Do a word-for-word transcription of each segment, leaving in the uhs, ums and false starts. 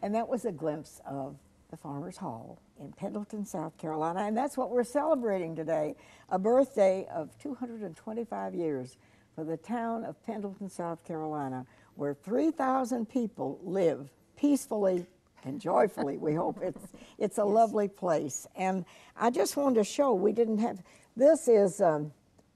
And that was a glimpse of the Farmers Hall in Pendleton, South Carolina. And that's what we're celebrating today, a birthday of two hundred twenty-five years for the town of Pendleton, South Carolina, where three thousand people live peacefully and joyfully. We hope it's it's a yes. lovely place. And I just wanted to show, we didn't have, this is um,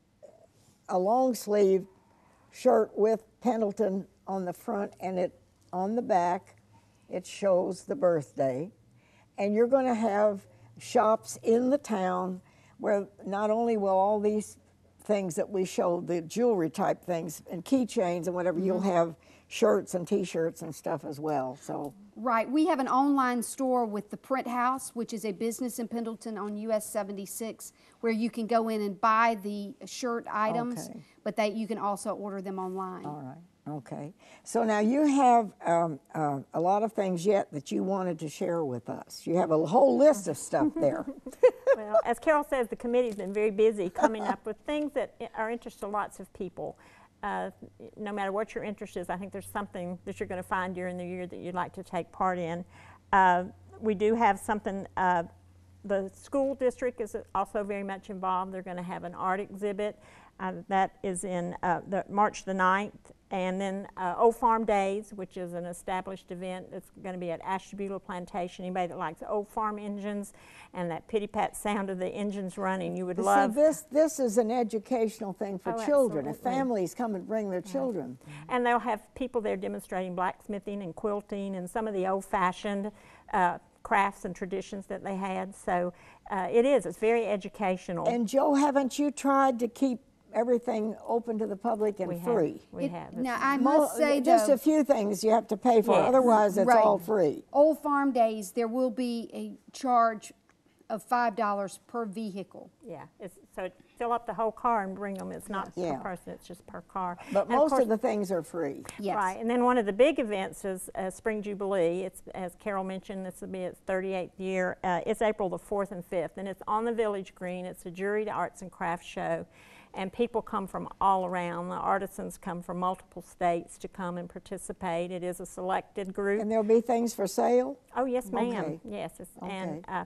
a long sleeve shirt with Pendleton on the front, and it on the back it shows the birthday. And you're going to have shops in the town where not only will all these things that we showed, the jewelry type things and keychains and whatever, mm-hmm. you'll have shirts and t-shirts and stuff as well. So right, we have an online store with the Print House, which is a business in Pendleton on U S seventy-six, where you can go in and buy the shirt items, okay. but that you can also order them online. All right. Okay. So now you have um, uh, a lot of things yet that you wanted to share with us. You have a whole list of stuff there. Well, as Carol says, the committee's been very busy coming up with things that are interest to lots of people. Uh, no matter what your interest is, I think there's something that you're going to find during the year that you'd like to take part in. Uh, we do have something, uh, the school district is also very much involved. They're going to have an art exhibit. Uh, that is in uh, the March the ninth. And then uh, Old Farm Days, which is an established event that's going to be at Ashtabula Plantation. Anybody that likes old farm engines and that pitty-pat sound of the engines running, you would love. See, this, this is an educational thing for oh, children. Absolutely. If families come and bring their children. Mm-hmm. And they'll have people there demonstrating blacksmithing and quilting and some of the old-fashioned uh, crafts and traditions that they had. So uh, it is, it's very educational. And Joe, haven't you tried to keep everything open to the public and we free? Have, we it, have. Now I must Mo say just though, a few things you have to pay for, yes. otherwise it's right. all free. Old Farm Days, there will be a charge of five dollars per vehicle. Yeah, it's, so fill up the whole car and bring them. It's not yeah. per person, it's just per car. But and most of, course, of the things are free. Yes. Right, and then one of the big events is uh, Spring Jubilee. It's, as Carol mentioned, this will be its thirty-eighth year. Uh, it's April the fourth and fifth, and it's on the Village Green. It's a juried arts and crafts show. And people come from all around. The artisans come from multiple states to come and participate. It is a selected group. And there'll be things for sale? Oh, yes, ma'am. Okay. Yes, it's, okay. and uh,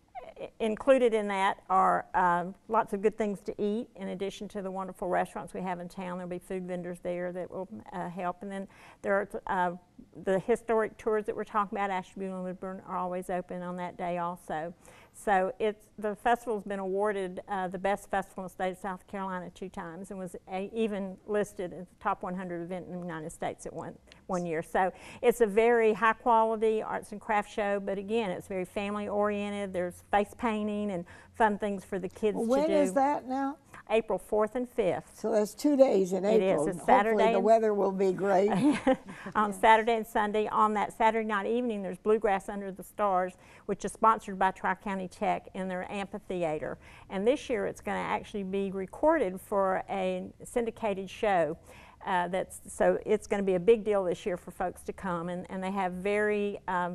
included in that are um, lots of good things to eat. In addition to the wonderful restaurants we have in town, there'll be food vendors there that will uh, help. And then there are uh, the historic tours that we're talking about. Ashtabula and Woodburn are always open on that day also. So it's, the festival's been awarded uh, the best festival in the state of South Carolina two times and was a, even listed as the top one hundred event in the United States at one, one year. So it's a very high quality arts and crafts show, but again, it's very family oriented. There's face painting and fun things for the kids well, to when do. When is that now? April fourth and fifth. So that's two days in it April. It is. It's Saturday. Hopefully the weather will be great. on yeah. Saturday and Sunday. On that Saturday night evening, there's Bluegrass Under the Stars, which is sponsored by Tri-County Tech in their amphitheater. And this year it's going to actually be recorded for a syndicated show. Uh, that's so it's going to be a big deal this year for folks to come, and, and they have very um,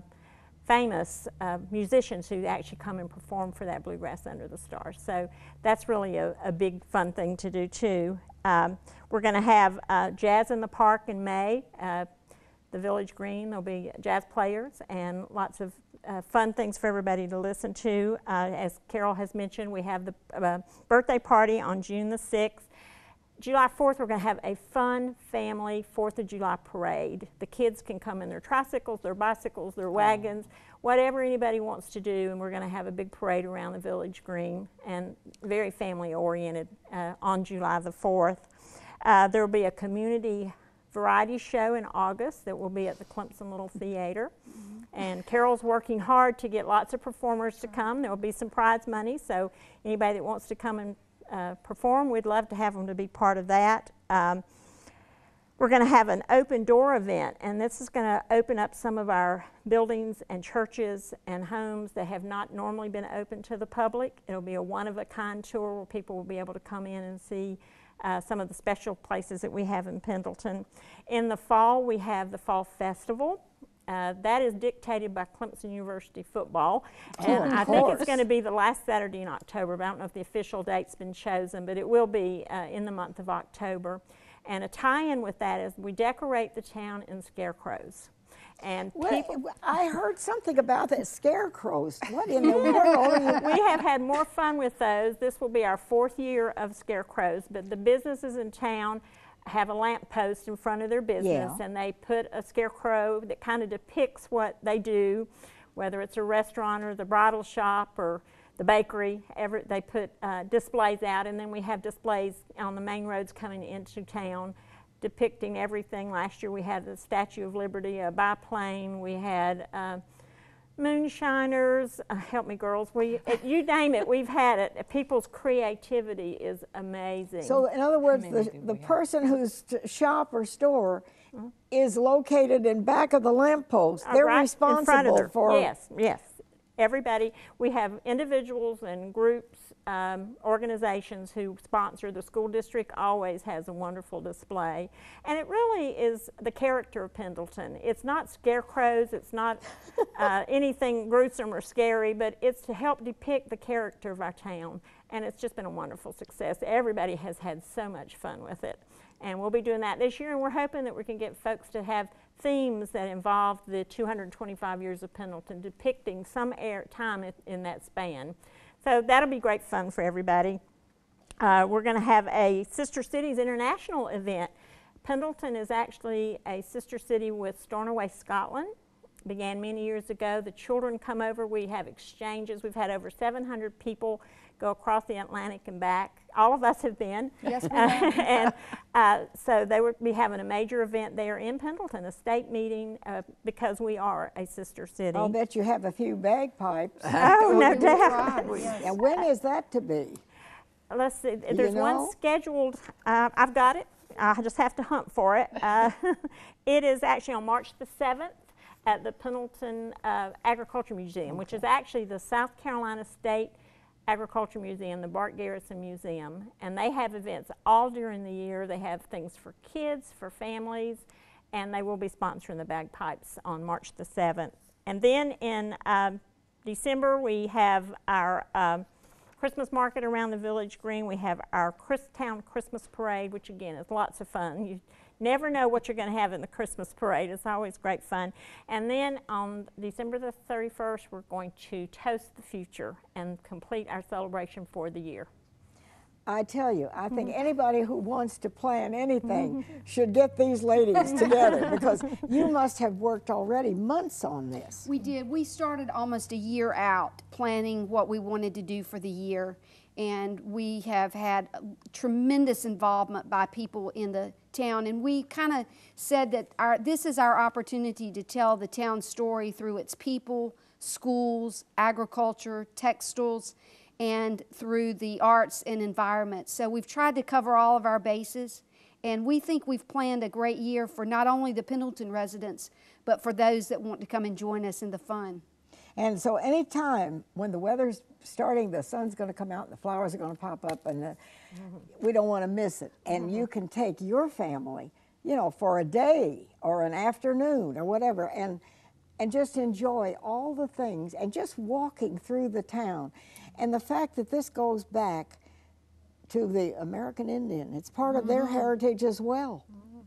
famous uh, musicians who actually come and perform for that Bluegrass Under the Stars. So that's really a, a big fun thing to do too. Um, we're going to have uh, Jazz in the Park in May, uh, the Village Green. There'll be jazz players and lots of uh, fun things for everybody to listen to. Uh, as Carol has mentioned, we have the uh, birthday party on June the sixth. July fourth, we're going to have a fun family fourth of July parade. The kids can come in their tricycles, their bicycles, their wagons, whatever anybody wants to do, and we're going to have a big parade around the Village Green and very family oriented uh, on July the fourth. Uh, there will be a community variety show in August that will be at the Clemson Little Theater. Mm-hmm. And Carol's working hard to get lots of performers to come. There will be some prize money, so anybody that wants to come and Uh, perform, we'd love to have them to be part of that. Um, we're going to have an open door event, and this is going to open up some of our buildings and churches and homes that have not normally been open to the public. It'll be a one-of-a-kind tour where people will be able to come in and see uh, some of the special places that we have in Pendleton. In the fall, we have the Fall Festival. Uh, that is dictated by Clemson University football, and oh, I think it's going to be the last Saturday in October, but I don't know if the official date's been chosen, but it will be uh, in the month of October. And a tie-in with that is we decorate the town in scarecrows. And What- people, I heard something about that, scarecrows. What in the world are you? we have had more fun with those. This will be our fourth year of scarecrows, but the businesses in town have a lamp post in front of their business, Yeah. and they put a scarecrow that kind of depicts what they do, whether it's a restaurant or the bridal shop or the bakery. Every, they put uh, displays out, and then we have displays on the main roads coming into town depicting everything. Last year we had the Statue of Liberty, a biplane, we had uh, moonshiners, uh, help me girls, we, it, you name it, we've had it. People's creativity is amazing. So in other words, many the, do the we have? person whose t- shop or store is located in back of the lamppost. Uh, They're right in front of responsible their- for. Yes, yes. Everybody, we have individuals and groups, um, organizations who sponsor. The school district always has a wonderful display. And it really is the character of Pendleton. It's not scarecrows, it's not uh, anything gruesome or scary, but it's to help depict the character of our town. And it's just been a wonderful success. Everybody has had so much fun with it. And we'll be doing that this year, and we're hoping that we can get folks to have themes that involve the two hundred twenty-five years of Pendleton, depicting some air, time in, in that span. So that'll be great fun for everybody. Uh, we're going to have a Sister Cities International event. Pendleton is actually a sister city with Stornoway, Scotland. Began many years ago. The children come over. We have exchanges. We've had over seven hundred people go across the Atlantic and back. All of us have been. Yes, we have. And uh, so they will be having a major event there in Pendleton, a state meeting, uh, because we are a sister city. I'll bet you have a few bagpipes. Oh, no We will doubt. try, yes. And when is that to be? Let's see, there's know? one scheduled, uh, I've got it, I just have to hunt for it. Uh, it is actually on March the seventh at the Pendleton uh, Agriculture Museum, which is actually the South Carolina State Agriculture Museum, the Bart Garrison Museum, and they have events all during the year. They have things for kids, for families, and they will be sponsoring the bagpipes on March the seventh. And then in um, December, we have our um, Christmas market around the Village Green. We have our Christown Christmas Parade, which again is lots of fun. You never know what you're going to have in the Christmas parade. It's always great fun. And then on December the thirty-first, we're going to toast the future and complete our celebration for the year. I tell you, I think Mm-hmm. anybody who wants to plan anything should get these ladies together, because you must have worked already months on this. We did. We started almost a year out planning what we wanted to do for the year, and we have had tremendous involvement by people in the town. And we kind of said that our, this is our opportunity to tell the town story through its people, schools, agriculture, textiles, and through the arts and environment. So we've tried to cover all of our bases, and we think we've planned a great year for not only the Pendleton residents, but for those that want to come and join us in the fun. And so anytime when the weather's starting, the sun's going to come out, and the flowers are going to pop up, and the, we don't want to miss it. And you can take your family, you know, for a day or an afternoon or whatever, and and just enjoy all the things, and just walking through the town. And the fact that this goes back to the American Indian, it's part of their heritage as well,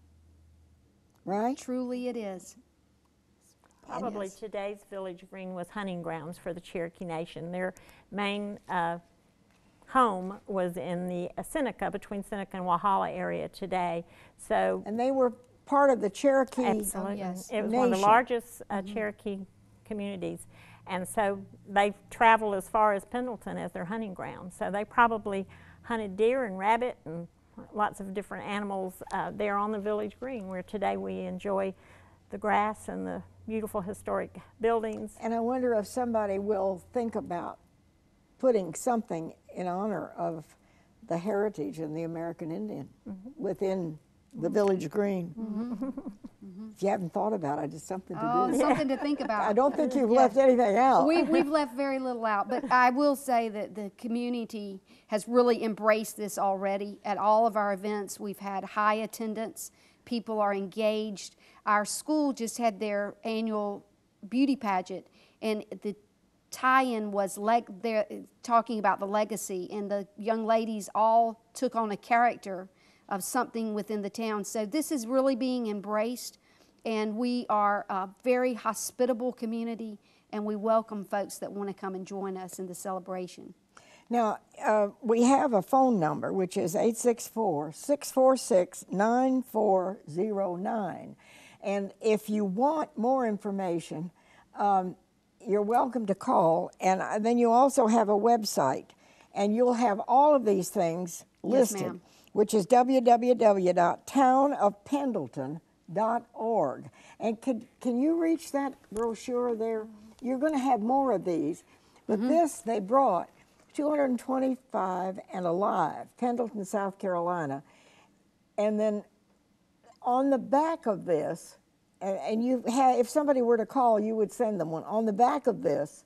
right? Truly it is. Probably Yes. today's Village Green was hunting grounds for the Cherokee Nation. Their main uh, home was in the uh, Seneca, between Seneca and Walhalla area today. So And they were part of the Cherokee. absolutely, yes. it was one of the Nation. largest uh, Cherokee communities. And so they travel as far as Pendleton as their hunting ground. So they probably hunted deer and rabbit and lots of different animals uh, there on the Village Green, where today we enjoy the grass and the beautiful historic buildings. And I wonder if somebody will think about putting something in honor of the heritage and the American Indian within the Village Green. If you haven't thought about it, it's something to Oh, do. something to think about. I don't think you've left anything out. We, we've left very little out, but I will say that the community has really embraced this already. At all of our events, we've had high attendance. People are engaged. Our school just had their annual beauty pageant, and the tie-in was leg- they're talking about the legacy, and the young ladies all took on a character of something within the town. So this is really being embraced, And we are a very hospitable community, and we welcome folks that want to come and join us in the celebration. Now, uh, we have a phone number, which is eight six four, six four six, nine four zero nine. And if you want more information, um, you're welcome to call. And uh, then you also have a website, and you'll have all of these things Yes, listed, ma'am. which is w w w dot town of pendleton dot org. And can, can you reach that brochure there? You're going to have more of these. But Mm-hmm. this they brought, two hundred twenty-five and alive, Pendleton, South Carolina. And then on the back of this, and, and you have, if somebody were to call, you would send them one. On the back of this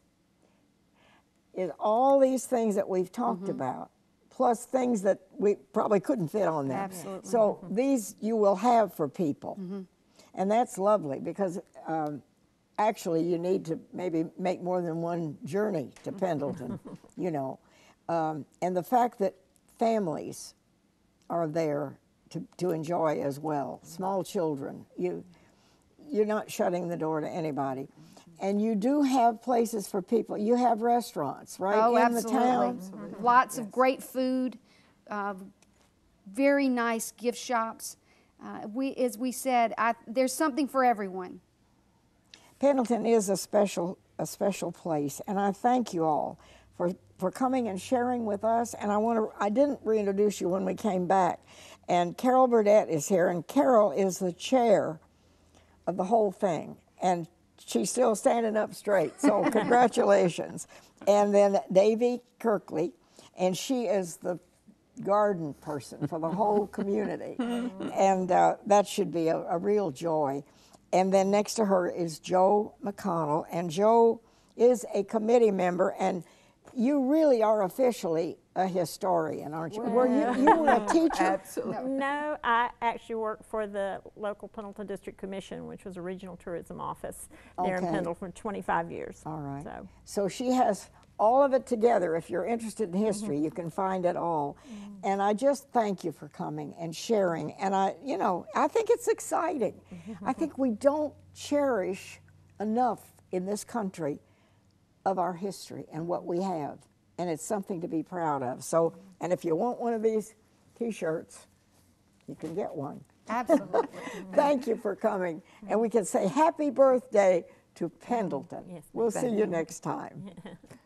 is all these things that we've talked about, plus things that we probably couldn't fit on there. Absolutely. So these you will have for people. And that's lovely because um, actually you need to maybe make more than one journey to Pendleton, you know. Um, and the fact that families are there to, to enjoy as well, small children, you, you're not shutting the door to anybody. And you do have places for people. You have restaurants, right, Oh, in absolutely. the town? Lots of great food, uh, very nice gift shops. Uh, we, as we said, I, there's something for everyone. Pendleton is a special, a special place, and I thank you all for, for coming and sharing with us. And I want to, I didn't reintroduce you when we came back. And Carol Burdett is here, and Carol is the chair of the whole thing. And she's still standing up straight, so congratulations. And then Davy Kirkley, and she is the garden person for the whole community. And uh, that should be a, a real joy. And then next to her is Joe McConnell, and Joe is a committee member, and you really are officially a historian, aren't you? Were you, you were a teacher? Absolutely. No, I actually worked for the local Pendleton District Commission, which was a regional tourism office there in Okay. Pendleton for twenty-five years. All right. So, So she has all of it together. If you're interested in history, you can find it all. And I just thank you for coming and sharing. And I, you know, I think it's exciting. I think we don't cherish enough in this country of our history and what we have. And it's something to be proud of. So, and if you want one of these T-shirts, you can get one. Absolutely. Thank you for coming. And we can say happy birthday to Pendleton. Yes, We'll see you next time.